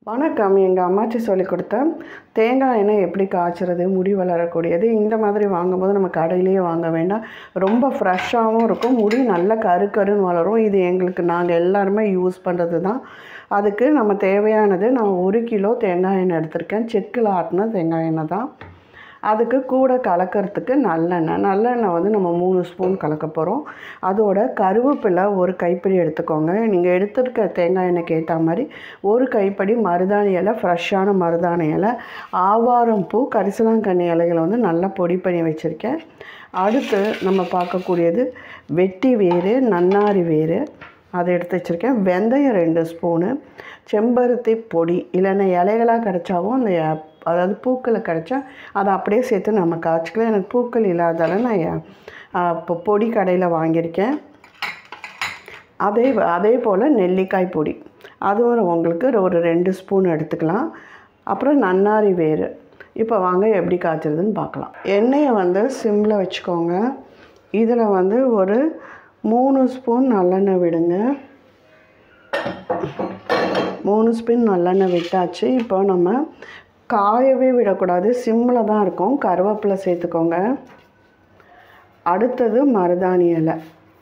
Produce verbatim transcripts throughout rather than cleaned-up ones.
வணக்கம். எங்கள் அம்மாச்சி சொல்லிக் கொடுத்த தேங்காய் எண்ணெய் எப்படி காய்ச்சறது, முடி வளரக்கூடியது. இந்த மாதிரி வாங்கும்போது நம்ம கடையிலேயே வாங்க வேண்டாம். ரொம்ப ஃப்ரெஷ்ஷாகவும் இருக்கும், முடி நல்லா கரு கருன்னு வளரும். இது எங்களுக்கு நாங்கள் எல்லாருமே யூஸ் பண்ணுறது தான். அதுக்கு நம்ம தேவையானது, நான் ஒரு கிலோ தேங்காய் எண்ணெய் எடுத்திருக்கேன். செக்கில் ஆட்டின தேங்காய் எண்ணெய் தான். அதுக்கு கூட கலக்கிறதுக்கு நல்லெண்ணெய் நல்லெண்ணெய் வந்து நம்ம மூணு ஸ்பூன் கலக்க போகிறோம். அதோட கருவேப்பிலை ஒரு கைப்பிடி எடுத்துக்கோங்க. நீங்கள் எடுத்துருக்க தேங்காய் எண்ணெய்க்கு ஏற்ற மாதிரி ஒரு கைப்பிடி மருதாணி இலை, ஃப்ரெஷ்ஷான மருதாணி இலை, ஆவாரம் பூ, கரிசலாங்கண்ணி இலைகளை வந்து நல்லா பொடி பண்ணி வச்சுருக்கேன். அடுத்து நம்ம பார்க்கக்கூடியது வெட்டி வேறு, நன்னாரி வேறு, அதை எடுத்து வச்சுருக்கேன். வெந்தயம் ரெண்டு ஸ்பூனு, செம்பருத்தி பொடி, இல்லைன்னா இலைகளாக கிடச்சாவும் அந்த அதாவது பூக்களை கிடச்சா அதை அப்படியே சேர்த்து நம்ம காய்ச்சிக்கலாம். எனக்கு பூக்கள் இல்லாதால நான் இப்போ பொடி கடையில் வாங்கியிருக்கேன். அதே அதே போல் நெல்லிக்காய் பொடி, அதுவும் உங்களுக்கு ஒரு ரெண்டு ஸ்பூன் எடுத்துக்கலாம். அப்புறம் நன்னாரி வேறு. இப்போ வாங்க எப்படி காய்ச்சறதுன்னு பார்க்கலாம். எண்ணெயை வந்து சிம்மில் வச்சுக்கோங்க. இதில் வந்து ஒரு மூணு ஸ்பூன் நல்லெண்ணெய் விடுங்க. மூணு ஸ்பூன் நல்லெண்ணெய் விட்டாச்சு. இப்போ நம்ம காயவே விடக்கூடாது, சிம்மில் தான் இருக்கும். கருவேப்பிலை சேர்த்துக்கோங்க. அடுத்தது மருதாணி இலை.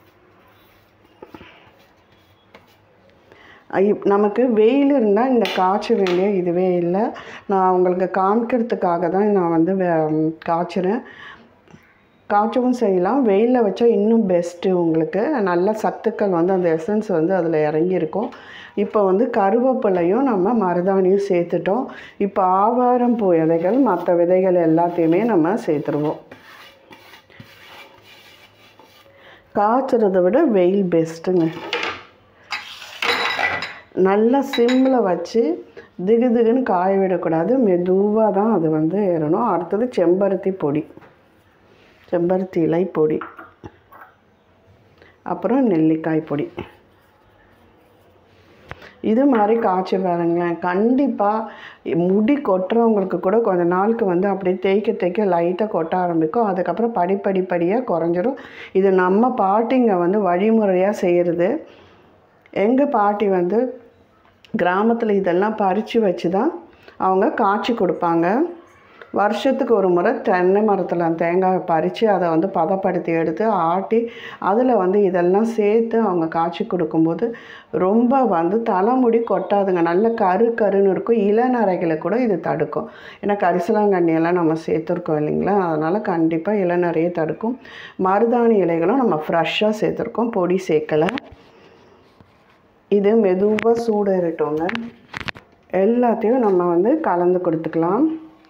நமக்கு வெயில் இருந்தால் இந்த காய்ச்ச வேண்டிய இதுவே இல்லை. நான் உங்களுக்கு காமிக்கிறதுக்காக தான் நான் வந்து காய்ச்சிறேன். காய்ச்சவும் செய்யலாம். வெயிலில் வச்சா இன்னும் பெஸ்ட்டு. உங்களுக்கு நல்ல சத்துக்கள் வந்து அந்த எசன்ஸ் வந்து அதில் இறங்கியிருக்கும். இப்போ வந்து கருவேப்பிலையும் நம்ம மருதாணியும் சேர்த்துட்டோம். இப்போ ஆவாரம் பூ விதைகள், மற்ற விதைகள் எல்லாத்தையுமே நம்ம சேர்த்துருவோம். காய்ச்சறதை விட வெயில் பெஸ்ட்டுங்க. நல்லா சிம்மில் வச்சு திகு திகுன்னு காய விடக்கூடாது, மெதுவாக தான் அது வந்து ஏறணும். அடுத்தது செம்பருத்தி பொடி, செம்பருத்தி இலை பொடி, அப்புறம் நெல்லிக்காய் பொடி. இது மாதிரி காய்ச்சி பாருங்களேன். கண்டிப்பாக முடி கொட்டுறவங்களுக்கு கூட கொஞ்ச நாளுக்கு வந்து அப்படியே தேய்க்க தேய்க்க லைட்டாக கொட்ட ஆரம்பிக்கும். அதுக்கப்புறம் படிப்படிப்படியாக குறைஞ்சிரும். இது நம்ம பாட்டிங்க வந்து வழிமுறையாக செய்கிறது. எங்கள் பாட்டி வந்து கிராமத்தில் இதெல்லாம் பறித்து வச்சு தான் அவங்க காய்ச்சி கொடுப்பாங்க. வருஷத்துக்கு ஒரு முறை தென்னை மரத்தில் தேங்காய் பறித்து அதை வந்து பதப்படுத்தி எடுத்து ஆட்டி அதில் வந்து இதெல்லாம் சேர்த்து அவங்க காய்ச்சி கொடுக்கும்போது ரொம்ப வந்து தலைமுடி கொட்டாதுங்க, நல்ல கரு கருன்னு இருக்கும். இளநரைகளை கூட இது தடுக்கும். ஏன்னா கரிசலாங்கண்ணியெல்லாம் நம்ம சேர்த்துருக்கோம் இல்லைங்களா, அதனால் கண்டிப்பாக இளநரையை தடுக்கும். மருதாணி இலைகளும் நம்ம ஃப்ரெஷ்ஷாக சேர்த்துருக்கோம், பொடி சேர்க்கலை. இது மெதுவாக சூடேறிட்டோங்க. எல்லாத்தையும் நம்ம வந்து கலந்து கொடுத்துக்கலாம்.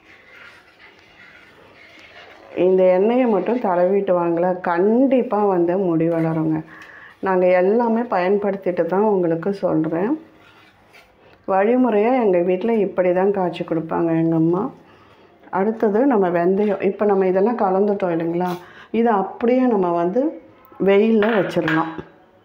இந்த எண்ணெயை மட்டும் தடவிட்டு வாங்கல, கண்டிப்பாக வந்து முடி வளருங்க. நாங்கள் எல்லாமே பயன்படுத்திட்டு தான் உங்களுக்கு சொல்கிறேன். வழிமுறையாக எங்கள் வீட்டில் இப்படி தான் காய்ச்சி கொடுப்பாங்க எங்கள் அம்மா. அடுத்தது நம்ம வெந்தயம். இப்போ நம்ம இதெல்லாம் கலந்துட்டோம் இல்லைங்களா, இதை அப்படியே நம்ம வந்து வெயிலில் வச்சிடலாம்.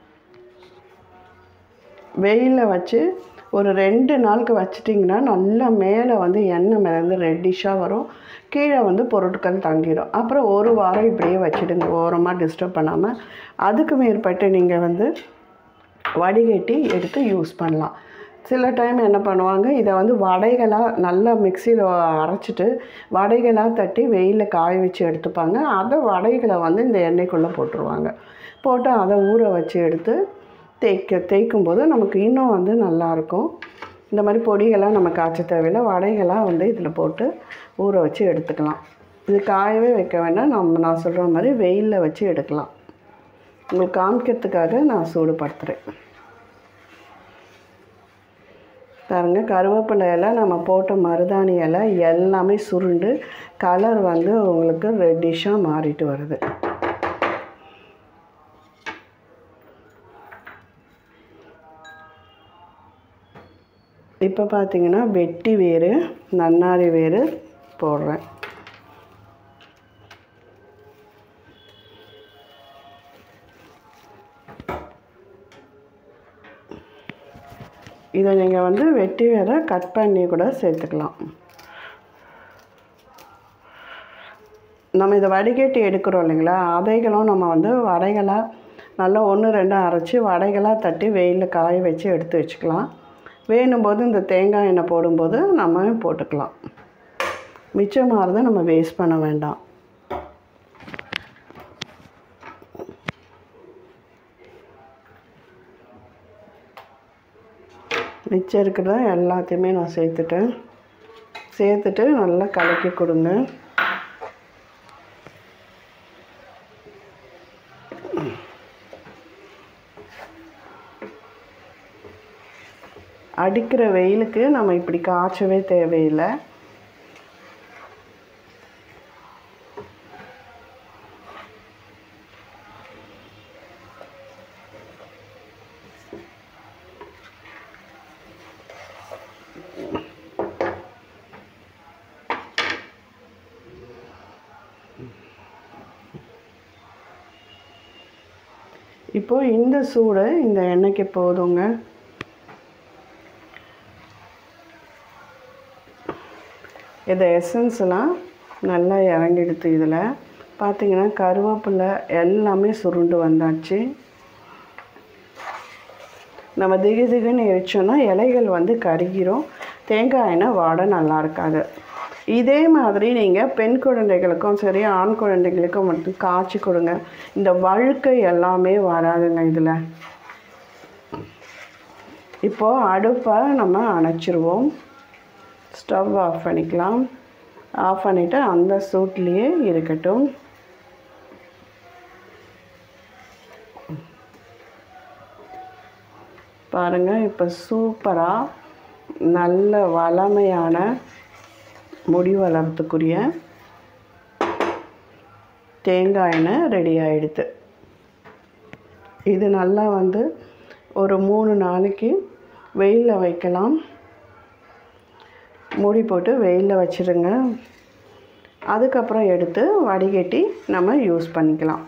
வெயிலில் வச்சு ஒரு ரெண்டு நாளுக்கு வச்சிட்டிங்கன்னா நல்லா மேலே வந்து எண்ணெய் மிதந்து ரெட்டிஷாக வரும், கீழே வந்து பொருட்கள் தங்கிடும். அப்புறம் ஒரு வாரம் இப்படியே வச்சுடுங்க, ஓரமாக டிஸ்டர்ப் பண்ணாமல். அதுக்கு மேற்பட்டு நீங்கள் வந்து வடிகட்டி எடுத்து யூஸ் பண்ணலாம். சில டைம் என்ன பண்ணுவாங்க, இதை வந்து வடைகளாக நல்லா மிக்சியில் அரைச்சிட்டு வடைகளாக தட்டி வெயிலில் காய வச்சு எடுத்துப்பாங்க. அதை வடைகளை வந்து இந்த எண்ணெய்க்குள்ளே போட்டுருவாங்க. போட்டு அதை ஊற வச்சு எடுத்து தேய்க்க தேய்க்கும் போது நமக்கு இன்னும் வந்து நல்லாயிருக்கும். இந்த மாதிரி பொடிகளாக நம்ம காய்ச்ச தேவையில்லை, வடைகளாக வந்து இதில் போட்டு ஊற வச்சு எடுத்துக்கலாம். இது காயவே வைக்க வேண்டாம், நம்ம நான் சொல்கிற மாதிரி வெயிலில் வச்சு எடுக்கலாம். உங்களுக்கு காமிக்கிறதுக்காக நான் சூடுபடுத்துகிறேன். பாருங்க, கருவேப்பிலை இலை, நம்ம போட்ட மருதாணி இலை எல்லாமே சுருண்டு கலர் வந்து உங்களுக்கு ரெட்டிஷாக மாறிட்டு வருது. இப்போ பார்த்தீங்கன்னா வெட்டி வேறு, நன்னாரி வேறு போடுறேன். இதை நீங்கள் வந்து வெட்டி வேற கட் பண்ணி கூட சேர்த்துக்கலாம். நம்ம இதை வடிகட்டி எடுக்கிறோம் இல்லைங்களா, அதைகளும் நம்ம வந்து வடைகளாக நல்லா ஒன்று ரெண்டு அரைச்சி வடைகளாக தட்டி வெயிலில் காய வச்சு எடுத்து வச்சுக்கலாம். வேணும்போது இந்த தேங்காய் எண்ணெய் போடும்போது நம்ம போட்டுக்கலாம். மிச்சமாகிறத நம்ம வேஸ்ட் பண்ண வேண்டாம். மிச்சம் இருக்கிறத எல்லாத்தையுமே நான் சேர்த்துட்டேன். சேர்த்துட்டு நல்லா கலக்கி கொடுங்க. அடிக்கிற வெயிலுக்கு நம்ம இப்படி காய்ச்சவே தேவையில்லை. இப்போ இந்த சூடு இந்த எண்ணெய்க்கு போதுங்க. இந்த எசன்ஸ்லாம் நல்லா இறங்கிடுது. இதில் பார்த்திங்கன்னா கருவேப்பிலை எல்லாமே சுருண்டு வந்தாச்சு. நம்ம திகு திகுன்னு எரிச்சோன்னா இலைகள் வந்து கருகிரும். தேங்காய் எண்ணெய் வாடை நல்லா இருக்காது. இதே மாதிரி நீங்கள் பெண் குழந்தைகளுக்கும் சரி ஆண் குழந்தைகளுக்கும் மட்டும் காய்ச்சி கொடுங்க. இந்த வழுக்கை எல்லாமே வராதுங்க இதில். இப்போது அடுப்பை நம்ம அணைச்சிருவோம். ஸ்டவ் ஆஃப் பண்ணிக்கலாம். ஆஃப் பண்ணிவிட்டு அந்த சூட்லேயே இருக்கட்டும். பாருங்கள், இப்போ சூப்பராக நல்ல வளமையான முடி வளர்த்துக்குரிய தேங்காய் எண்ணெய் ரெடி ஆகிடுது. இது நல்லா வந்து ஒரு மூணு நாளைக்கு வெயிலில் வைக்கலாம். மூடி போட்டு வெயிலில் வச்சுருங்க. அதுக்கப்புறம் எடுத்து வடிகட்டி நம்ம யூஸ் பண்ணிக்கலாம்.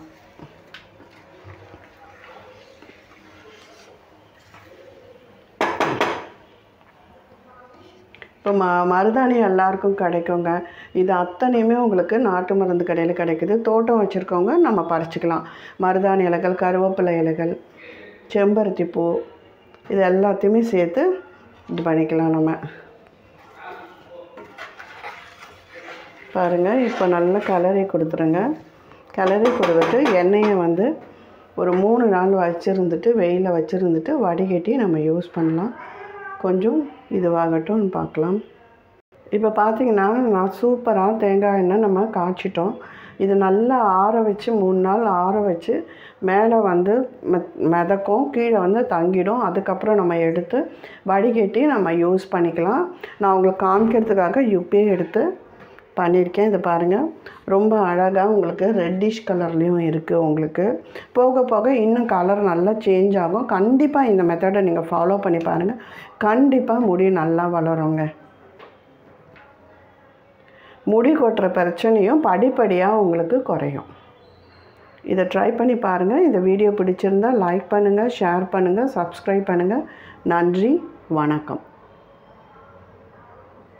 இப்போ ம மருதாணி எல்லாருக்கும் கிடைக்குங்க. இது அத்தனையுமே உங்களுக்கு நாட்டு மருந்து கடையில் கிடைக்குது. தோட்டம் வச்சுருக்கவங்க நம்ம பறிச்சிக்கலாம். மருதாணி இலைகள், கருவேப்பிலை இலைகள், செம்பருத்தி பூ, இது எல்லாத்தையுமே சேர்த்து இது பண்ணிக்கலாம் நம்ம. பாருங்கள், இப்போ நல்லா கலரி கொடுத்துருங்க. கலரி கொடுத்துட்டு எண்ணெயை வந்து ஒரு மூணு நாள் வச்சுருந்துட்டு வெயிலில் வச்சுருந்துட்டு வடிகட்டி நம்ம யூஸ் பண்ணலாம். கொஞ்சம் இதுவாகட்டும் பார்க்கலாம். இப்போ பார்த்திங்கன்னா நான் சூப்பராக தேங்காய் எண்ணெய் நம்ம காய்ச்சிட்டோம். இது நல்லா ஆற வச்சு மூணு நாள் ஆற வச்சு மேலே வந்து மிதக்கும், கீழே வந்து தங்கிடும். அதுக்கப்புறம் நம்ம எடுத்து வடிகட்டி நம்ம யூஸ் பண்ணிக்கலாம். நான் உங்களுக்கு காமிக்கிறதுக்காக இப்பயே எடுத்து பண்ணியிருக்கேன். இது பாருங்கள், ரொம்ப அழகாக உங்களுக்கு ரெட்டிஷ் கலர்லேயும் இருக்குது. உங்களுக்கு போக போக இன்னும் கலர் நல்லா சேஞ்ச் ஆகும். கண்டிப்பாக இந்த மெத்தடை நீங்கள் ஃபாலோ பண்ணி பாருங்கள். கண்டிப்பாக முடி நல்லா வளருங்க. முடி கொட்டுற பிரச்சனையும் படிப்படியாக உங்களுக்கு குறையும். இதை ட்ரை பண்ணி பாருங்கள். இந்த வீடியோ பிடிச்சிருந்தால் லைக் பண்ணுங்கள், ஷேர் பண்ணுங்கள், சப்ஸ்கிரைப் பண்ணுங்கள். நன்றி, வணக்கம்.